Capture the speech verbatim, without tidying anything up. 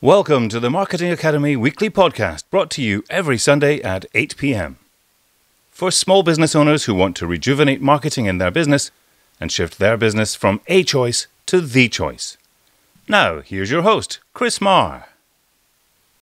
Welcome to the Marketing Academy weekly podcast, brought to you every Sunday at eight p.m. For small business owners who want to rejuvenate marketing in their business and shift their business from a choice to the choice. Now, here's your host, Chris Marr.